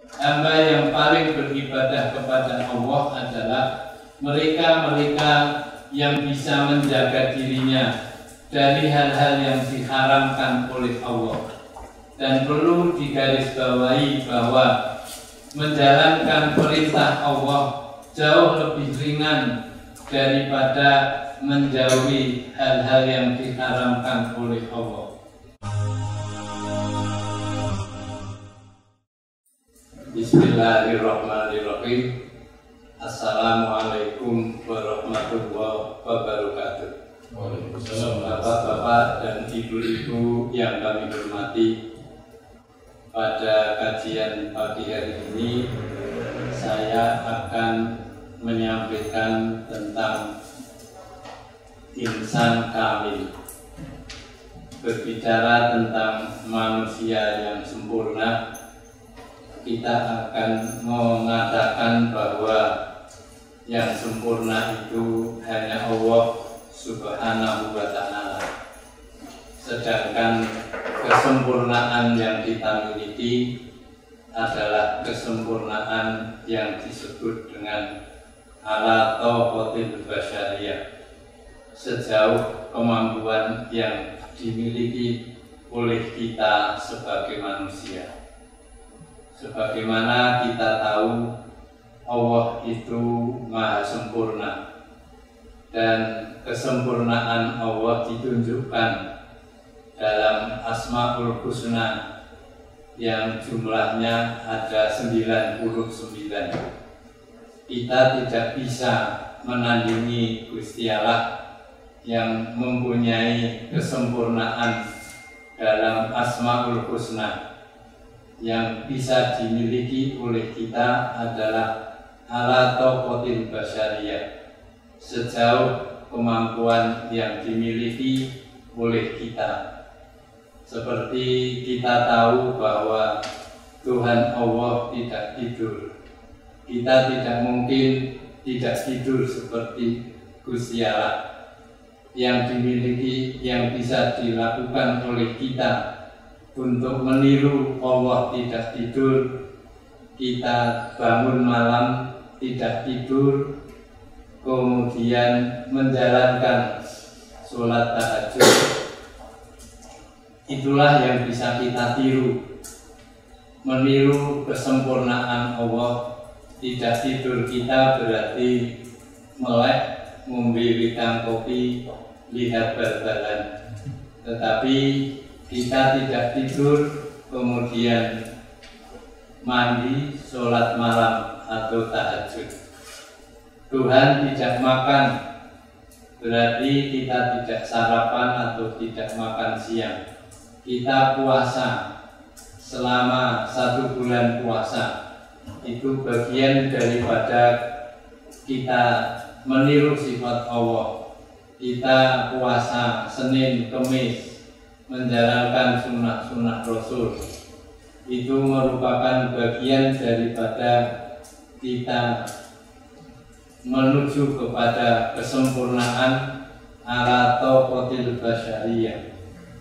Hamba yang paling beribadah kepada Allah adalah mereka-mereka yang bisa menjaga dirinya dari hal-hal yang diharamkan oleh Allah. Dan perlu digarisbawahi bahwa menjalankan perintah Allah jauh lebih ringan daripada menjauhi hal-hal yang diharamkan oleh Allah. Bismillahirrahmanirrahim. Assalamualaikum warahmatullahi wabarakatuh. Bapak-bapak dan ibu-ibu yang kami hormati, pada kajian pagi hari ini saya akan menyampaikan tentang insan kamil. Berbicara tentang manusia yang sempurna, kita akan mengatakan bahwa yang sempurna itu hanya Allah Subhanahu wa ta'ala. Sedangkan kesempurnaan yang kita miliki adalah kesempurnaan yang disebut dengan ala taqatil basyariyah, sejauh kemampuan yang dimiliki oleh kita sebagai manusia. Sebagaimana kita tahu, Allah itu maha sempurna, dan kesempurnaan Allah ditunjukkan dalam Asmaul Husna yang jumlahnya ada 99. Kita tidak bisa menandingi Gusti Allah yang mempunyai kesempurnaan dalam Asmaul Husna. Yang bisa dimiliki oleh kita adalah ala taqatil basyariyah, sejauh kemampuan yang dimiliki oleh kita. Seperti kita tahu bahwa Tuhan Allah tidak tidur. Kita tidak mungkin tidak tidur seperti Gusti Allah. Yang dimiliki, yang bisa dilakukan oleh kita untuk meniru Allah tidak tidur, kita bangun malam tidak tidur, kemudian menjalankan sholat tahajud. Itulah yang bisa kita tiru, meniru kesempurnaan Allah. Tidak tidur kita berarti melek, ngombe witang kopi, lihat bal-balan. Tetapi kita tidak tidur, kemudian mandi, sholat malam atau tahajud. Tuhan tidak makan, berarti kita tidak sarapan atau tidak makan siang. Kita puasa selama 1 bulan puasa. Itu bagian daripada kita meniru sifat Allah. Kita puasa Senin, Kemis, menjalankan sunnah-sunnah Rasul. Itu merupakan bagian daripada kita menuju kepada kesempurnaan ala taqatil basyariyah.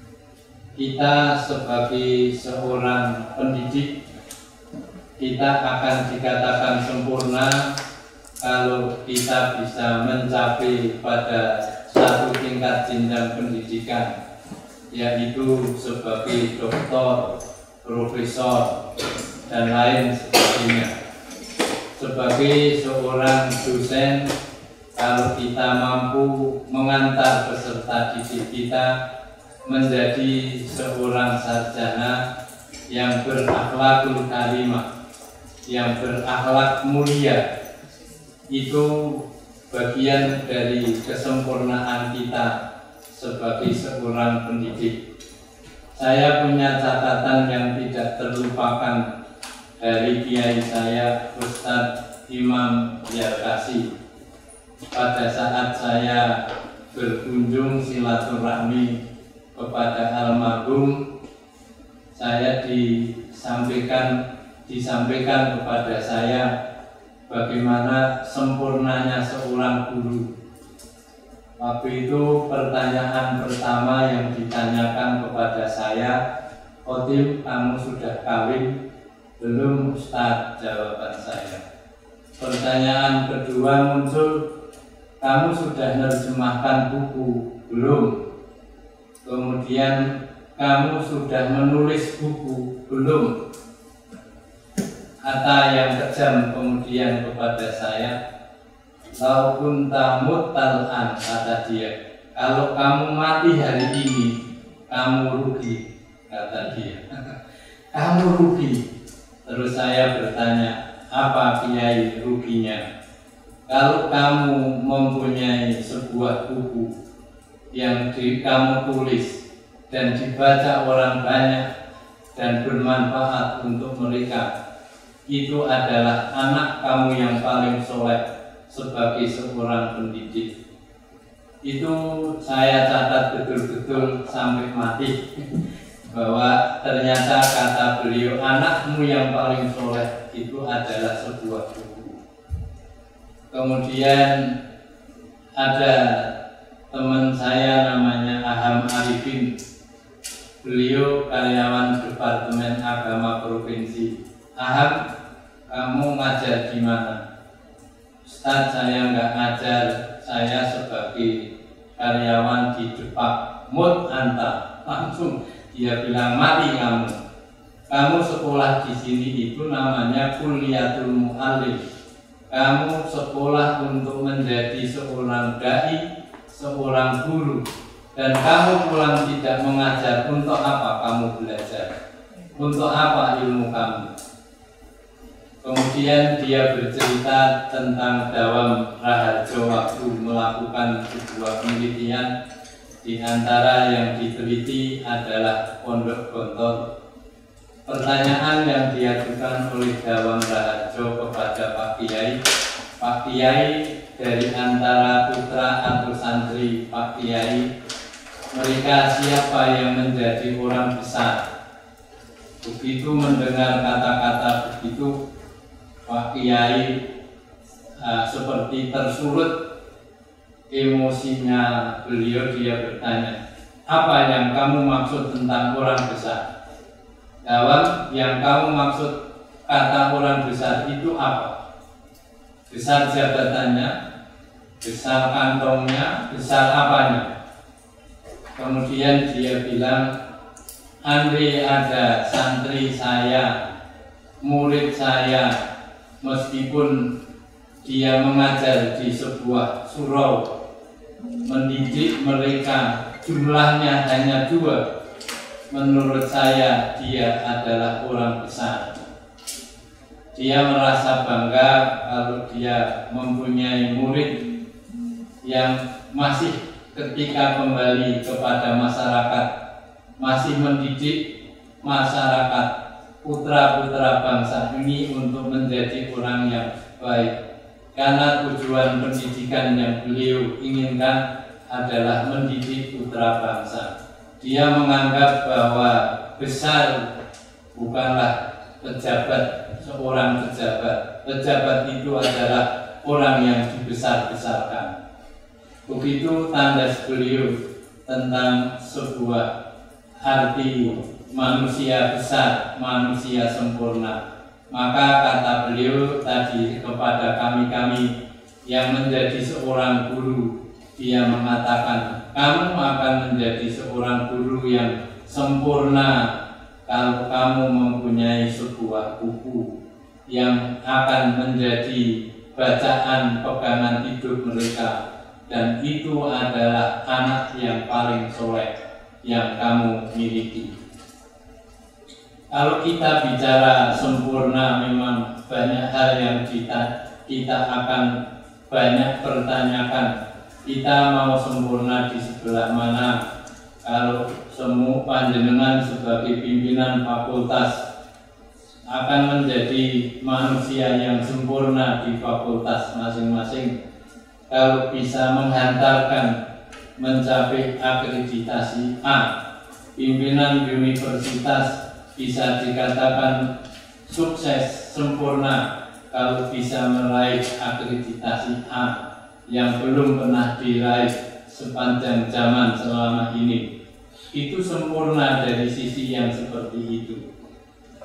Kita sebagai seorang pendidik, kita akan dikatakan sempurna kalau kita bisa mencapai pada satu tingkat jenjang pendidikan, yaitu sebagai doktor, profesor, dan lain sebagainya. Sebagai seorang dosen, kalau kita mampu mengantar peserta didik kita menjadi seorang sarjana yang berakhlakul karimah, yang berakhlak mulia, itu bagian dari kesempurnaan kita sebagai seorang pendidik. Saya punya catatan yang tidak terlupakan dari kiai saya, Ustadz Imam Yarkasi. Pada saat saya berkunjung silaturahmi kepada almarhum, saya disampaikan kepada saya bagaimana sempurnanya seorang guru. Waktu itu pertanyaan pertama yang ditanyakan kepada saya, "Khotim, kamu sudah kawin?" Belum, Ustaz, jawaban saya. Pertanyaan kedua muncul, kamu sudah menerjemahkan buku? Belum. Kemudian, kamu sudah menulis buku? Belum. Kata yang kejam kemudian kepada saya, "Lau kunta muttal'an," kata dia, "kalau kamu mati hari ini, kamu rugi," kata dia. Kamu rugi. Terus saya bertanya, apa Kiai ruginya? Kalau kamu mempunyai sebuah buku yang kamu tulis dan dibaca orang banyak dan bermanfaat untuk mereka, itu adalah anak kamu yang paling soleh sebagai seorang pendidik. Itu saya catat betul-betul sampai mati, bahwa ternyata kata beliau, anakmu yang paling soleh itu adalah sebuah buku. Kemudian ada teman saya namanya Aham Arifin, beliau karyawan Departemen Agama Provinsi. Aham, kamu ngajar di mana? Ustaz, saya nggak ngajar, saya sebagai karyawan di Depak. Mut anta, langsung dia bilang, mati kamu. Kamu sekolah di sini itu namanya Kuliatul Mu'allim. Kamu sekolah untuk menjadi seorang dai, seorang guru. Dan kamu pulang tidak mengajar, untuk apa kamu belajar? Untuk apa ilmu kamu? Kemudian dia bercerita tentang Dawam Raharjo waktu melakukan sebuah penelitian. Di antara yang diteliti adalah Pondok Gontor. Pertanyaan yang diajukan oleh Dawam Raharjo kepada Pak Kiai, "Pak Kiai, dari antara putra atau santri Pak Kiai, mereka siapa yang menjadi orang besar?" Begitu mendengar kata-kata begitu, Pak Kiai seperti tersulut emosinya beliau. Dia bertanya, "Apa yang kamu maksud tentang orang besar?" Dawam, yang kamu maksud kata orang besar itu apa? Besar jabatannya, besar kantongnya, besar apanya? Kemudian dia bilang, "Andai ada santri saya, murid saya, meskipun dia mengajar di sebuah surau, mendidik mereka, jumlahnya hanya 2, menurut saya dia adalah orang besar." Dia merasa bangga kalau dia mempunyai murid yang masih ketika kembali kepada masyarakat, masih mendidik masyarakat, putra-putra bangsa ini untuk menjadi orang yang baik. Karena tujuan pendidikan yang beliau inginkan adalah mendidik putra bangsa. Dia menganggap bahwa besar bukanlah pejabat, seorang pejabat. Pejabat itu adalah orang yang dibesar-besarkan. Begitu tandas beliau tentang sebuah arti manusia besar, manusia sempurna. Maka kata beliau tadi kepada kami-kami yang menjadi seorang guru, dia mengatakan, "Kamu akan menjadi seorang guru yang sempurna kalau kamu mempunyai sebuah buku yang akan menjadi bacaan pegangan hidup mereka, dan itu adalah anak yang paling soleh yang kamu miliki." Kalau kita bicara sempurna, memang banyak hal yang kita akan banyak pertanyakan. Kita mau sempurna di sebelah mana? Kalau semua panjenengan sebagai pimpinan fakultas akan menjadi manusia yang sempurna di fakultas masing-masing, kalau bisa menghantarkan mencapai akreditasi A, pimpinan universitas bisa dikatakan sukses, sempurna kalau bisa meraih akreditasi A yang belum pernah diraih sepanjang zaman selama ini. Itu sempurna dari sisi yang seperti itu.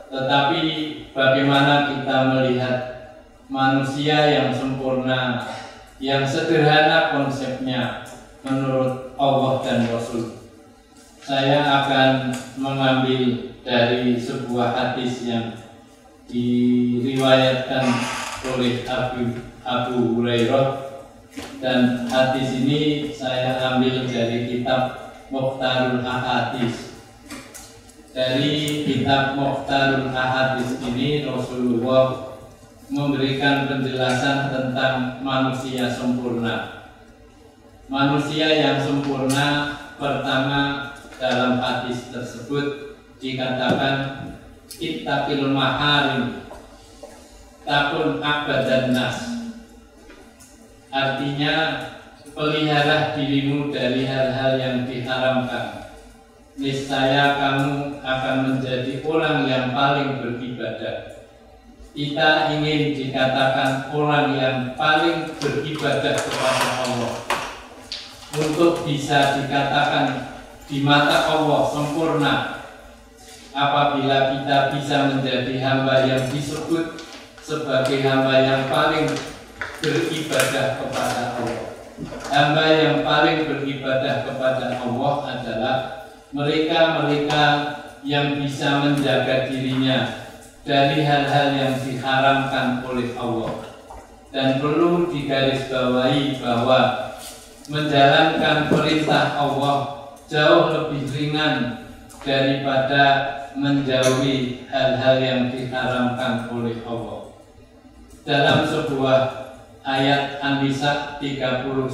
Tetapi bagaimana kita melihat manusia yang sempurna, yang sederhana konsepnya menurut Allah dan Rasul? Saya akan mengambil dari sebuah hadis yang diriwayatkan oleh Abu Hurairah, dan hadis ini saya ambil dari kitab Mukhtarul Ahadits. Dari kitab Mukhtarul Ahadits ini Rasulullah memberikan penjelasan tentang manusia sempurna. Manusia yang sempurna, pertama dalam hadis tersebut dikatakan ittaqil maharim takun abadan nas. Artinya, pelihara dirimu dari hal-hal yang diharamkan, niscaya kamu akan menjadi orang yang paling beribadah. Kita ingin dikatakan orang yang paling beribadah kepada Allah. Untuk bisa dikatakan di mata Allah sempurna, apabila kita bisa menjadi hamba yang disebut sebagai hamba yang paling beribadah kepada Allah. Hamba yang paling beribadah kepada Allah adalah mereka-mereka yang bisa menjaga dirinya dari hal-hal yang diharamkan oleh Allah. Dan perlu digarisbawahi bahwa menjalankan perintah Allah jauh lebih ringan daripada menjauhi hal-hal yang diharamkan oleh Allah. Dalam sebuah ayat An-Nisa 31,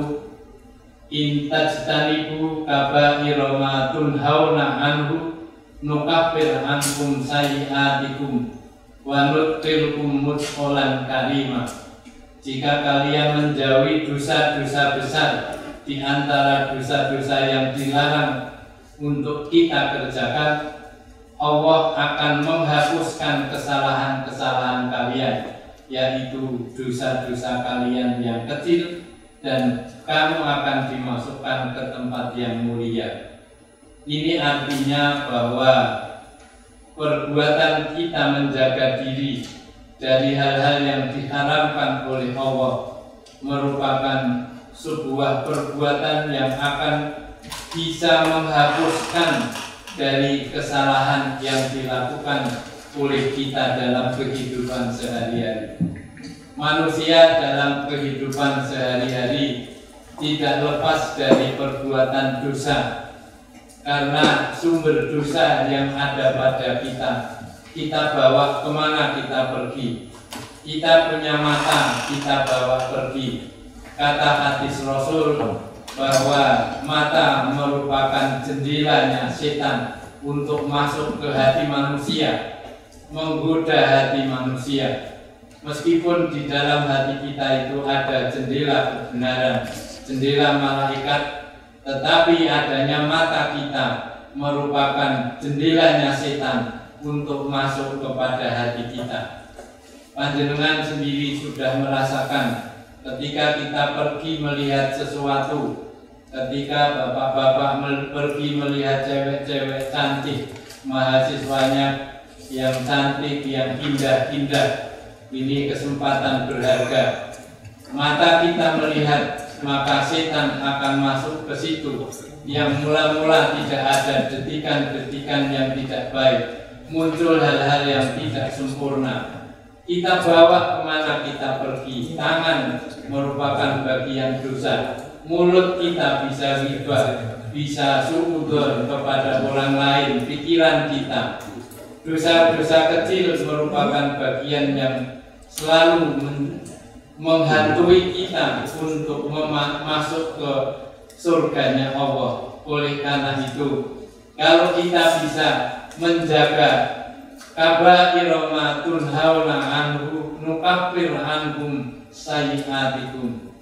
in tajtanibu kaba'ira ma tunhauna anhu nukaffir ankum sayyi'atikum wa nudkhilkum mudkhalan karimah. Jika kalian menjauhi dosa-dosa besar di antara dosa-dosa yang dilarang untuk kita kerjakan, Allah akan menghapuskan kesalahan-kesalahan kalian, yaitu dosa-dosa kalian yang kecil, dan kamu akan dimasukkan ke tempat yang mulia. Ini artinya bahwa perbuatan kita menjaga diri dari hal-hal yang diharamkan oleh Allah merupakan sebuah perbuatan yang akan bisa menghapuskan dari kesalahan yang dilakukan oleh kita dalam kehidupan sehari-hari. Manusia dalam kehidupan sehari-hari tidak lepas dari perbuatan dosa, karena sumber dosa yang ada pada kita bawa kemana kita pergi. Kita punya mata, kita bawa pergi. Kata hadis Rasul bahwa mata merupakan jendelanya setan untuk masuk ke hati manusia, menggoda hati manusia. Meskipun di dalam hati kita itu ada jendela kebenaran, jendela malaikat, tetapi adanya mata kita merupakan jendelanya setan untuk masuk kepada hati kita. Panjenengan sendiri sudah merasakan ketika kita pergi melihat sesuatu, ketika bapak-bapak pergi melihat cewek-cewek cantik, mahasiswanya yang cantik, yang indah-indah, ini kesempatan berharga. Mata kita melihat, maka setan akan masuk ke situ. Yang mula-mula tidak ada detikan-detikan yang tidak baik, muncul hal-hal yang tidak sempurna. Kita bawa kemana kita pergi. Tangan merupakan bagian dosa. Mulut kita bisa ghibah, bisa suudzon kepada orang lain. Pikiran kita, dosa-dosa kecil merupakan bagian yang selalu menghantui kita untuk masuk ke surganya Allah. Oleh karena itu, kalau kita bisa menjaga kaba'ira ma tunhauna anhu nukaffir ankum sayyi'atikum.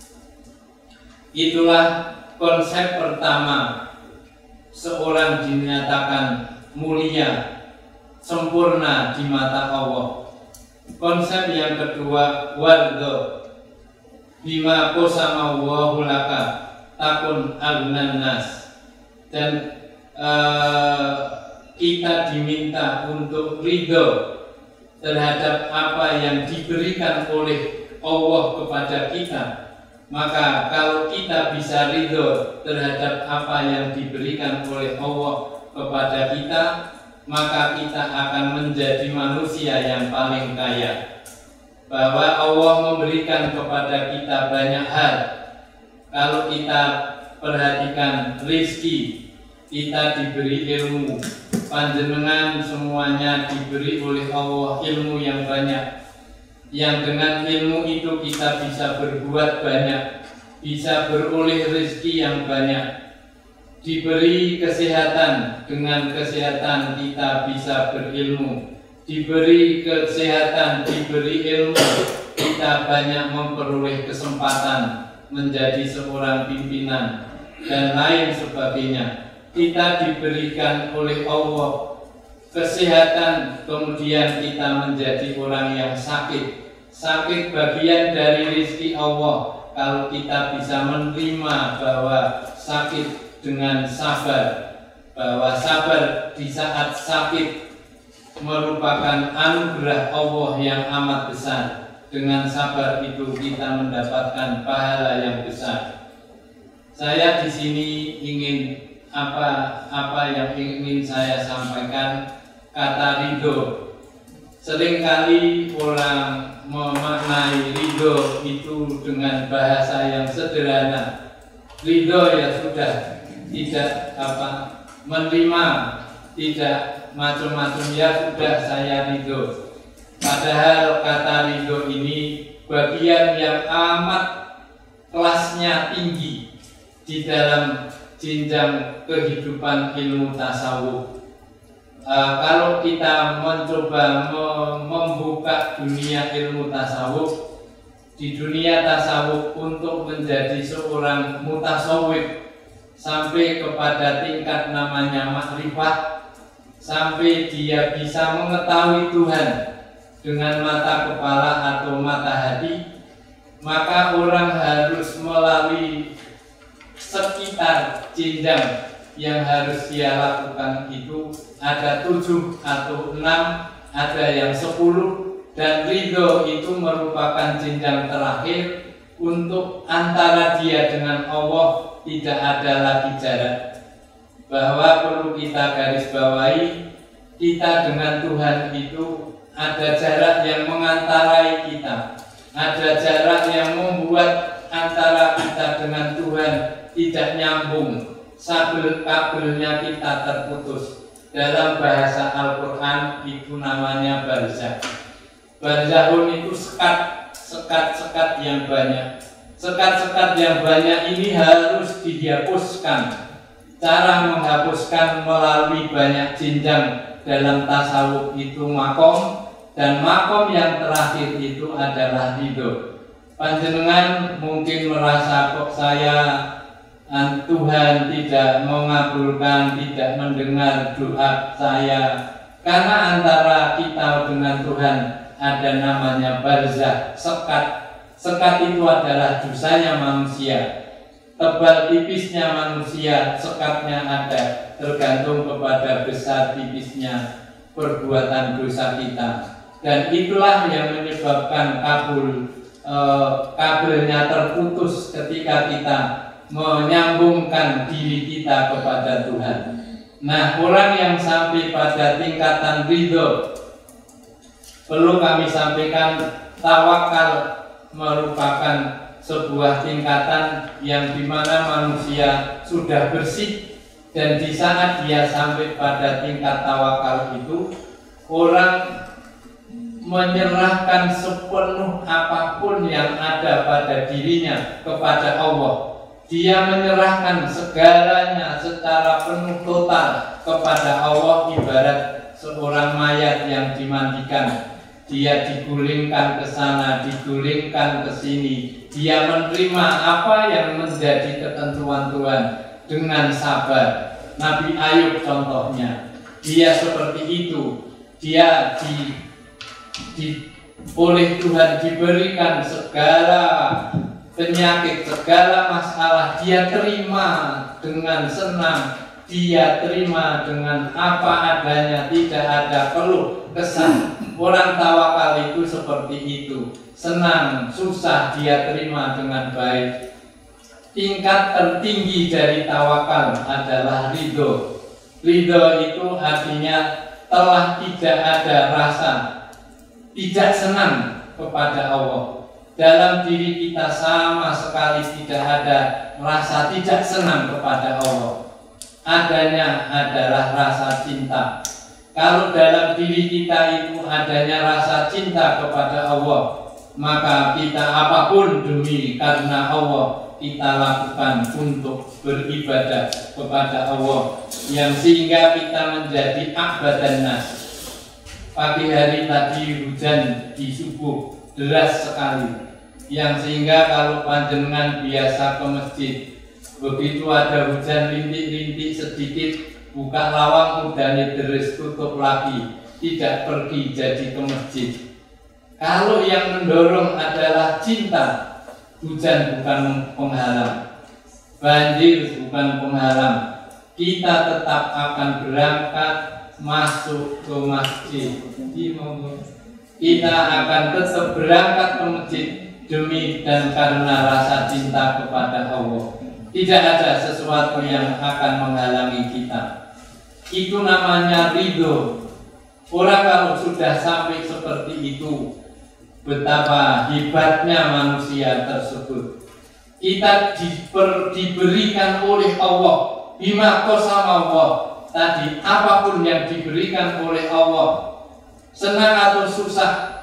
Itulah konsep pertama seorang dinyatakan mulia, sempurna di mata Allah. Konsep yang kedua, wardo bima qasama Allahu laka takun agnan nas. Dan kita diminta untuk ridho terhadap apa yang diberikan oleh Allah kepada kita, maka kalau kita bisa ridho terhadap apa yang diberikan oleh Allah kepada kita, maka kita akan menjadi manusia yang paling kaya. Bahwa Allah memberikan kepada kita banyak hal. Kalau kita perhatikan rezeki, kita diberi ilmu. Panjenengan semuanya diberi oleh Allah ilmu yang banyak, yang dengan ilmu itu kita bisa berbuat banyak, bisa beroleh rezeki yang banyak. Diberi kesehatan, dengan kesehatan kita bisa berilmu. Diberi kesehatan, diberi ilmu, kita banyak memperoleh kesempatan menjadi seorang pimpinan dan lain sebagainya. Kita diberikan oleh Allah kesehatan, kemudian kita menjadi orang yang sakit. Sakit bagian dari rezeki Allah. Kalau kita bisa menerima bahwa sakit dengan sabar, bahwa sabar di saat sakit merupakan anugerah Allah yang amat besar. Dengan sabar itu kita mendapatkan pahala yang besar. Saya di sini ingin apa yang ingin saya sampaikan, kata ridho. Seringkali orang memaknai ridho itu dengan bahasa yang sederhana. Ridho ya sudah, tidak menerima, tidak macam-macam, ya sudah saya ridho. Padahal kata ridho ini bagian yang amat kelasnya tinggi di dalam jenjang kehidupan ilmu tasawuf. Kalau kita mencoba membuka dunia ilmu tasawuf, di dunia tasawuf untuk menjadi seorang mutasawwif sampai kepada tingkat namanya makrifat, sampai dia bisa mengetahui Tuhan dengan mata kepala atau mata hati, maka orang harus melalui sekitar jenjang yang harus dia lakukan. Itu ada 7 atau 6, ada yang 10, dan ridho itu merupakan jenjang terakhir untuk antara dia dengan Allah tidak ada lagi jarak. Bahwa perlu kita garis bawahi, kita dengan Tuhan itu ada jarak yang mengantarai kita, ada jarak yang membuat antara kita dengan Tuhan tidak nyambung, kabelnya kita terputus. Dalam bahasa Al-Quran itu namanya barzakh. Barzahun itu sekat-sekat yang banyak. Sekat-sekat yang banyak ini harus dihapuskan. Cara menghapuskan melalui banyak jenjang dalam tasawuf itu makom, dan makom yang terakhir itu adalah ridho. Panjenengan mungkin merasa kok saya Tuhan tidak mengabulkan, tidak mendengar doa saya, karena antara kita dengan Tuhan ada namanya barzakh, sekat. Sekat itu adalah dosanya manusia. Tebal tipisnya manusia, sekatnya ada, tergantung kepada besar tipisnya perbuatan dosa kita. Dan itulah yang menyebabkan kabelnya terputus ketika kita menyambungkan diri kita kepada Tuhan. Nah, orang yang sampai pada tingkatan ridho, perlu kami sampaikan, tawakal merupakan sebuah tingkatan yang dimana manusia sudah bersih, dan di saat dia sampai pada tingkat tawakal itu, orang menyerahkan sepenuh apapun yang ada pada dirinya kepada Allah. Dia menyerahkan segalanya secara penuh total kepada Allah, ibarat seorang mayat yang dimandikan. Dia digulingkan ke sana, digulingkan ke sini. Dia menerima apa yang menjadi ketentuan Tuhan dengan sabar. Nabi Ayub contohnya, dia seperti itu. Dia oleh Tuhan diberikan segala penyakit, segala masalah, dia terima dengan senang. dia terima dengan apa adanya, tidak ada keluh kesah. Orang tawakal itu seperti itu, senang, susah dia terima dengan baik. Tingkat tertinggi dari tawakal adalah ridho. Ridho itu artinya telah tidak ada rasa, tidak senang kepada Allah. Dalam diri kita sama sekali tidak ada rasa tidak senang kepada Allah. Adanya adalah rasa cinta. Kalau dalam diri kita itu adanya rasa cinta kepada Allah, maka kita apapun demi karena Allah kita lakukan untuk beribadah kepada Allah, yang sehingga kita menjadi abadan nas. Pagi hari tadi hujan di subuh deras sekali, yang sehingga kalau panjenengan biasa ke masjid, begitu ada hujan rintik-rintik sedikit, buka lawang udane deres, tutup lagi, tidak pergi jadi ke masjid. Kalau yang mendorong adalah cinta, hujan bukan penghalang, banjir bukan penghalang, kita tetap akan berangkat masuk ke masjid. Kita akan tetap berangkat ke masjid demi dan karena rasa cinta kepada Allah. Tidak ada sesuatu yang akan menghalangi kita. Itu namanya ridho. Orang kalau sudah sampai seperti itu, betapa hebatnya manusia tersebut. Kita diberikan oleh Allah, bima qasama Allah. Tadi apapun yang diberikan oleh Allah, senang atau susah,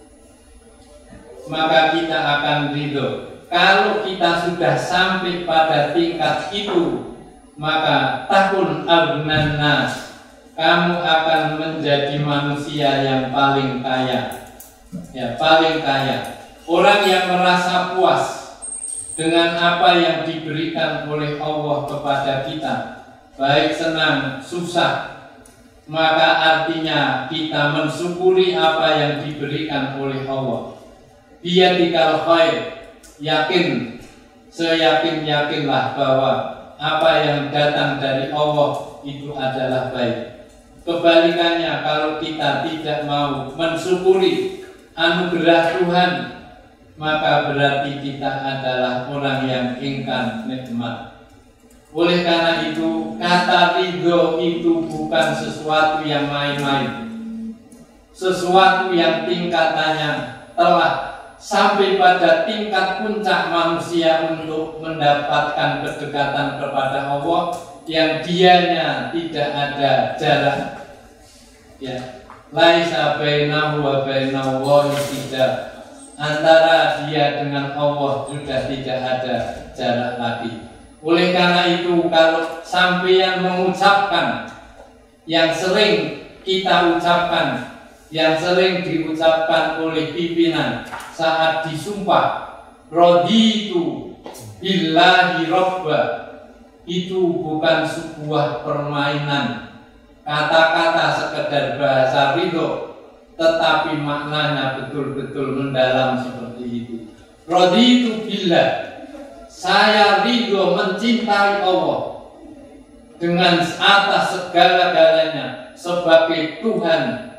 maka kita akan ridho. Kalau kita sudah sampai pada tingkat itu, maka takun agnan nas, kamu akan menjadi manusia yang paling kaya. Ya, paling kaya. Orang yang merasa puas dengan apa yang diberikan oleh Allah kepada kita, baik senang, susah, maka artinya kita mensyukuri apa yang diberikan oleh Allah. Biyadikal khair, yakin, seyakin-yakinlah bahwa apa yang datang dari Allah itu adalah baik. Kebalikannya, kalau kita tidak mau mensyukuri anugerah Tuhan, maka berarti kita adalah orang yang ingkar nikmat. Oleh karena itu, kata ridho itu bukan sesuatu yang main-main, sesuatu yang tingkatannya telah sampai pada tingkat puncak manusia untuk mendapatkan kedekatan kepada Allah, yang dianya tidak ada jarak. Ya, laisa bainahu wa bainallahi hijab. Antara dia dengan Allah sudah tidak ada jarak lagi. Oleh karena itu, kalau sampeyan mengucapkan yang sering kita ucapkan, yang sering diucapkan oleh pimpinan saat disumpah, raditu billahi robba, itu bukan sebuah permainan, kata-kata sekedar bahasa ridho, tetapi maknanya betul-betul mendalam seperti itu. Raditu billah, saya ridho mencintai Allah dengan atas segala-galanya sebagai Tuhan,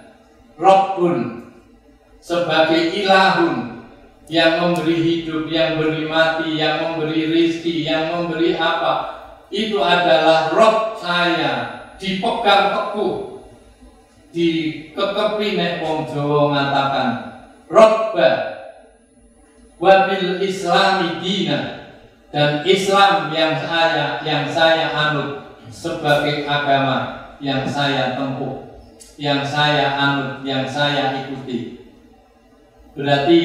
Rabbun, sebagai ilahun, yang memberi hidup, yang memberi mati, yang memberi rizki, yang memberi apa, itu adalah Rabb saya, dipegang teguh, dikekepi nek wong Jawa ngatakan Rabba wabil islami dina, dan Islam yang saya anut sebagai agama yang saya tempuh, yang saya anut, yang saya ikuti. Berarti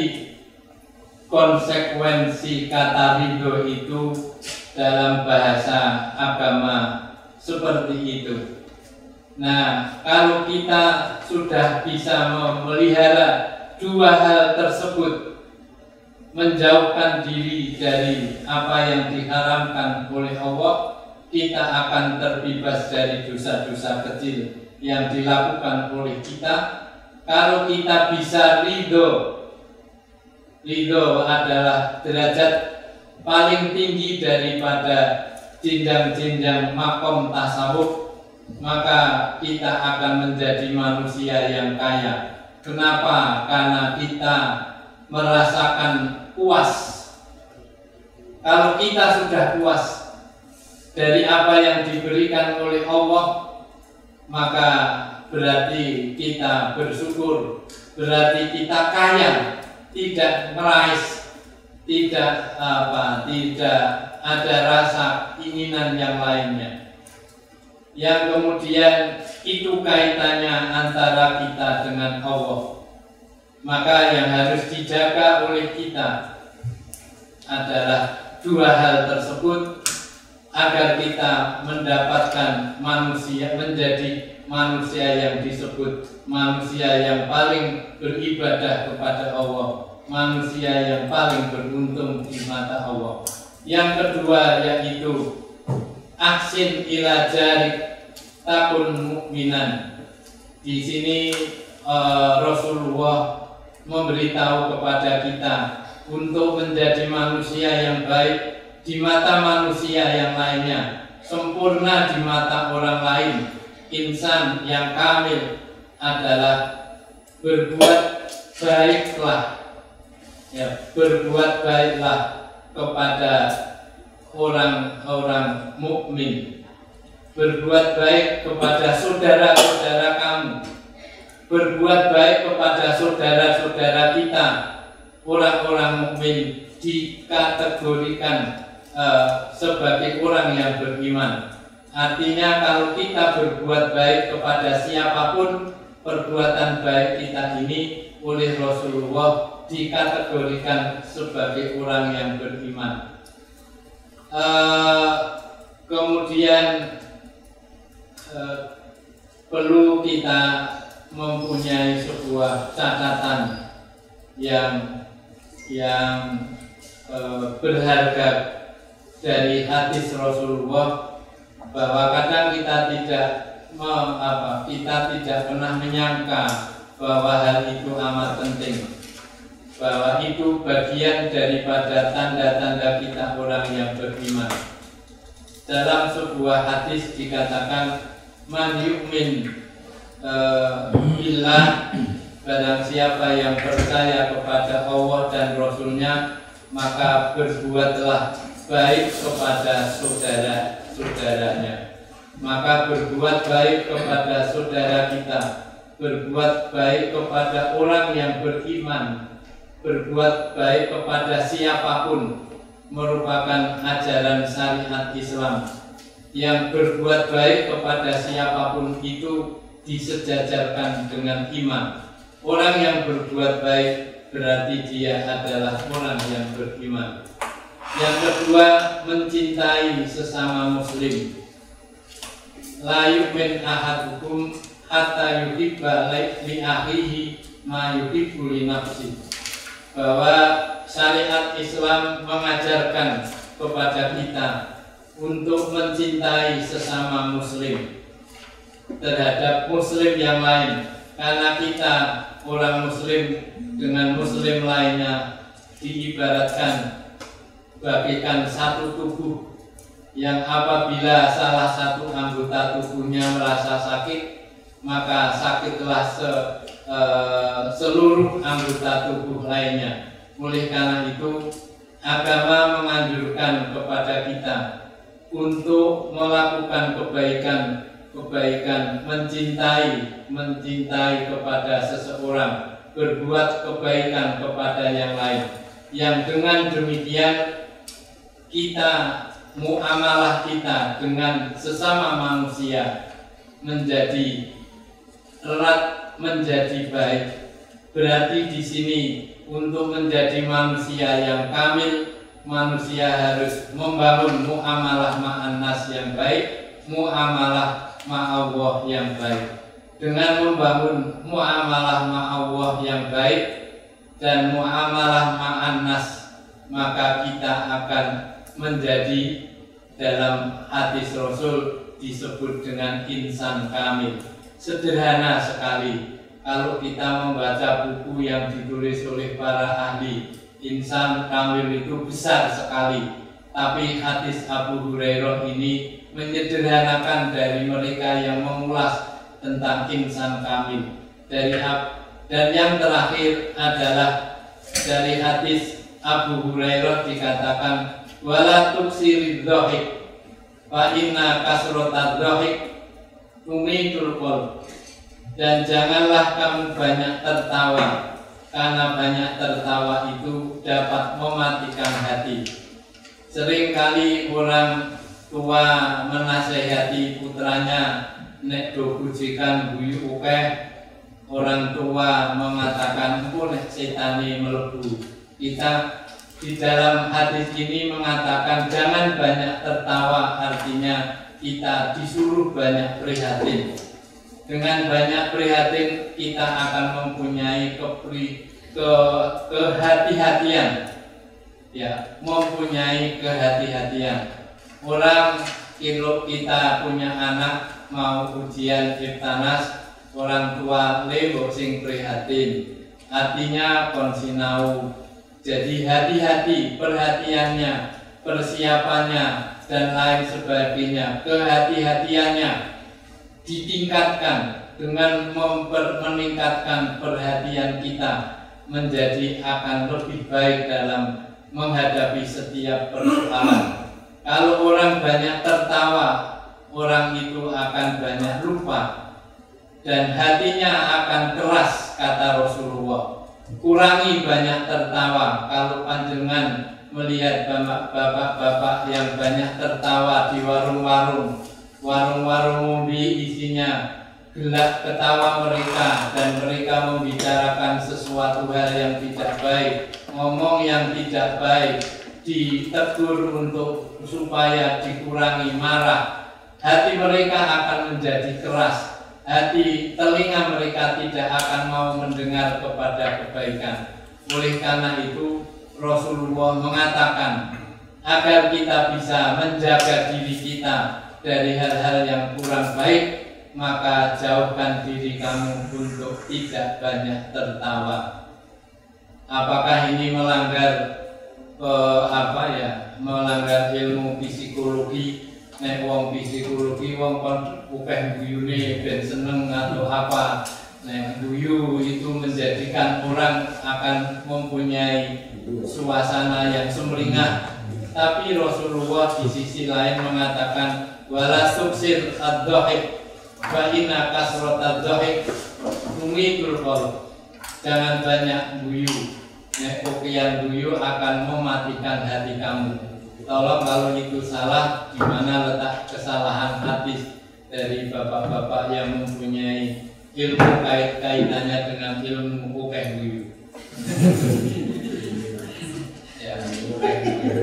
konsekuensi kata ridho itu dalam bahasa agama seperti itu. Nah, kalau kita sudah bisa memelihara dua hal tersebut, menjauhkan diri dari apa yang diharamkan oleh Allah, kita akan terbebas dari dosa-dosa kecil yang dilakukan oleh kita. Kalau kita bisa ridho, ridho adalah derajat paling tinggi daripada jenjang-jenjang makom tasawuf, maka kita akan menjadi manusia yang kaya. Kenapa? Karena kita merasakan puas. Kalau kita sudah puas dari apa yang diberikan oleh Allah, maka berarti kita bersyukur, berarti kita kaya, tidak merais, tidak ada rasa keinginan yang lainnya. Yang kemudian itu kaitannya antara kita dengan Allah. Maka yang harus dijaga oleh kita adalah dua hal tersebut, agar kita mendapatkan manusia, menjadi manusia yang disebut manusia yang paling beribadah kepada Allah, manusia yang paling beruntung di mata Allah. Yang kedua yaitu aksin ila jarik takun mukminan. Di sini Rasulullah memberitahu kepada kita untuk menjadi manusia yang baik di mata manusia yang lainnya, sempurna di mata orang lain. Insan yang kamil adalah berbuat baiklah, berbuat baiklah kepada orang-orang mukmin, berbuat baik kepada saudara-saudara kamu, berbuat baik kepada saudara-saudara kita. Orang-orang mukmin dikategorikan sebagai orang yang beriman. Artinya kalau kita berbuat baik kepada siapapun, perbuatan baik kita ini oleh Rasulullah dikategorikan sebagai orang yang beriman. Kemudian perlu kita mempunyai sebuah catatan yang berharga dari hadis Rasulullah, bahwa kadang kita tidak pernah menyangka bahwa hal itu amat penting, bahwa itu bagian daripada tanda-tanda kita orang yang beriman. Dalam sebuah hadis dikatakan, man yu'min billah, barang siapa yang percaya kepada Allah dan Rasulnya, maka berbuatlah baik kepada saudara-saudaranya. Maka berbuat baik kepada saudara kita, berbuat baik kepada orang yang beriman, berbuat baik kepada siapapun, merupakan ajaran syariat Islam. Yang berbuat baik kepada siapapun itu disejajarkan dengan iman. Orang yang berbuat baik berarti dia adalah orang yang beriman. Yang kedua, mencintai sesama muslim. La yu'min ahadukum hatta yuhibba li akhihi ma yuhibbu li nafsihi. Bahwa syariat Islam mengajarkan kepada kita untuk mencintai sesama muslim terhadap muslim yang lain, karena kita orang muslim dengan muslim lainnya diibaratkan bagaikan satu tubuh, yang apabila salah satu anggota tubuhnya merasa sakit, maka sakitlah seluruh anggota tubuh lainnya. Oleh karena itu, agama menganjurkan kepada kita untuk melakukan kebaikan, mencintai kepada seseorang, berbuat kebaikan kepada yang lain. Yang dengan demikian muamalah kita dengan sesama manusia menjadi erat, menjadi baik. Berarti di sini untuk menjadi manusia yang kamil, manusia harus membangun muamalah ma'an nas yang baik, muamalah ma'allah yang baik. Dengan membangun muamalah ma'allah yang baik dan muamalah ma'an nas, maka kita akan menjadi, dalam hadis Rasul disebut dengan insan kamil. Sederhana sekali kalau kita membaca buku yang ditulis oleh para ahli. Insan kamil itu besar sekali. Tapi hadis Abu Hurairah ini menyederhanakan dari mereka yang mengulas tentang insan kamil. Dan yang terakhir adalah dari hadis Abu Hurairah dikatakan, wala tuksirid dhahik fa inna kasratad dhahik tumitul qalb. Dan janganlah kamu banyak tertawa, karena banyak tertawa itu dapat mematikan hati. Seringkali orang tua menasehati putranya, nek do bujikan guyu akeh. Orang tua mengatakan, "Nek setani melebu." Kita di dalam hadis ini mengatakan jangan banyak tertawa, artinya kita disuruh banyak prihatin. Dengan banyak prihatin kita akan mempunyai kehati-hatian, ya, mempunyai kehati-hatian. Orang kalau kita punya anak mau ujian Iftanas, orang tua lewat sing prihatin, artinya konsinau. Jadi hati-hati, perhatiannya, persiapannya, dan lain sebagainya, kehati-hatiannya ditingkatkan dengan meningkatkan perhatian kita menjadi akan lebih baik dalam menghadapi setiap persoalan. Kalau orang banyak tertawa, orang itu akan banyak lupa dan hatinya akan keras, kata Rasulullah. Kurangi banyak tertawa. Kalau panjenengan melihat bapak-bapak yang banyak tertawa di warung-warung umbi, isinya gelak ketawa mereka, dan mereka membicarakan sesuatu hal yang tidak baik, ngomong yang tidak baik, ditegur untuk supaya dikurangi marah. Hati mereka akan menjadi keras. Hati telinga mereka tidak akan mau mendengar kepada kebaikan. Oleh karena itu Rasulullah mengatakan agar kita bisa menjaga diri kita dari hal-hal yang kurang baik, maka jauhkan diri kamu untuk tidak banyak tertawa. Apakah ini melanggar melanggar ilmu psikologi? Nek wong psikologi wong kon upeh guyune ben seneng atau apa. Nek guyu itu menjadikan orang akan mempunyai suasana yang sumringah. Tapi Rasulullah di sisi lain mengatakan wala tuksir ad-dhahik fa inna kasratad dhahik tumitul qalb. Jangan banyak guyu. Nek kokian guyu akan mematikan hati kamu. Tolong kalau itu salah, di mana letak kesalahan hadis dari bapak-bapak yang mempunyai ilmu kaitannya dengan ilmu ukeh guyu. Ya, ukeh guyu.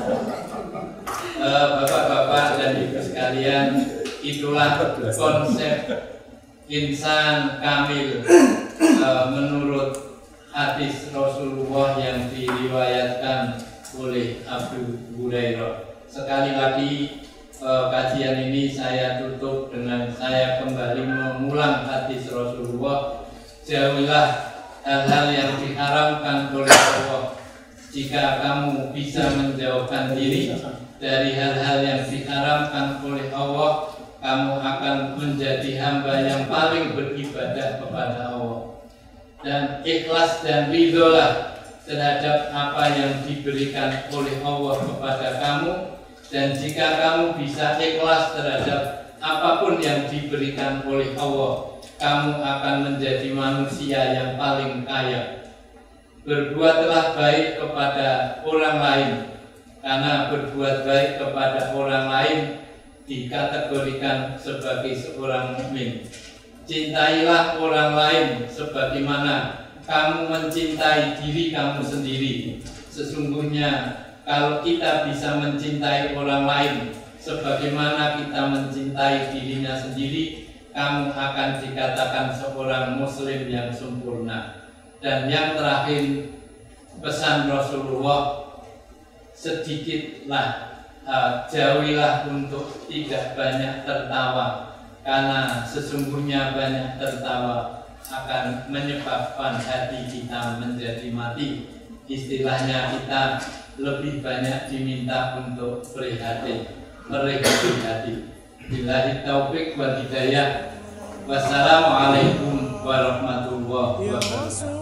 Bapak-bapak dan ibu sekalian, itulah konsep insan kamil menurut hadis Rasulullah yang diriwayatkan oleh Abu Hurairah. Sekali lagi kajian ini saya tutup dengan saya kembali mengulang hadis Rasulullah. Jauhilah hal-hal yang diharamkan oleh Allah. Jika kamu bisa menjauhkan diri dari hal-hal yang diharamkan oleh Allah, kamu akan menjadi hamba yang paling beribadah kepada Allah. Dan ikhlas dan ridholah terhadap apa yang diberikan oleh Allah kepada kamu. Dan jika kamu bisa ikhlas terhadap apapun yang diberikan oleh Allah, kamu akan menjadi manusia yang paling kaya. Berbuatlah baik kepada orang lain, karena berbuat baik kepada orang lain dikategorikan sebagai seorang mukmin. Cintailah orang lain sebagaimana kamu mencintai diri kamu sendiri. Sesungguhnya kalau kita bisa mencintai orang lain sebagaimana kita mencintai dirinya sendiri, kamu akan dikatakan seorang muslim yang sempurna. Dan yang terakhir, pesan Rasulullah, sedikitlah jauhilah untuk tidak banyak tertawa, karena sesungguhnya banyak tertawa akan menyebabkan hati kita menjadi mati. Istilahnya kita lebih banyak diminta untuk prihatin, mereka hati. Billahi taufik wal hidayah. Wassalamualaikum warahmatullahi wabarakatuh.